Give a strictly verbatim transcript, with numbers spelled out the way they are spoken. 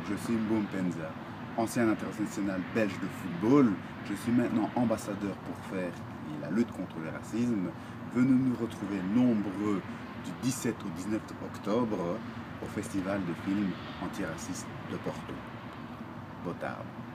je suis Mboumpenza, ancien international belge de football. Je suis maintenant ambassadeur pour faire la lutte contre le racisme. Venez nous retrouver nombreux du dix-sept au dix-neuf octobre au Festival de films antiracistes de Porto. Botarde.